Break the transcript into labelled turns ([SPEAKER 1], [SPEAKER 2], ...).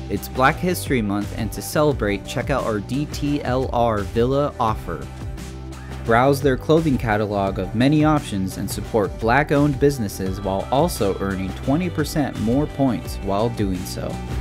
[SPEAKER 1] It's Black History Month, and to celebrate, check out our DTLR Villa offer. Browse their clothing catalog of many options and support Black-owned businesses while also earning 20% more points while doing so.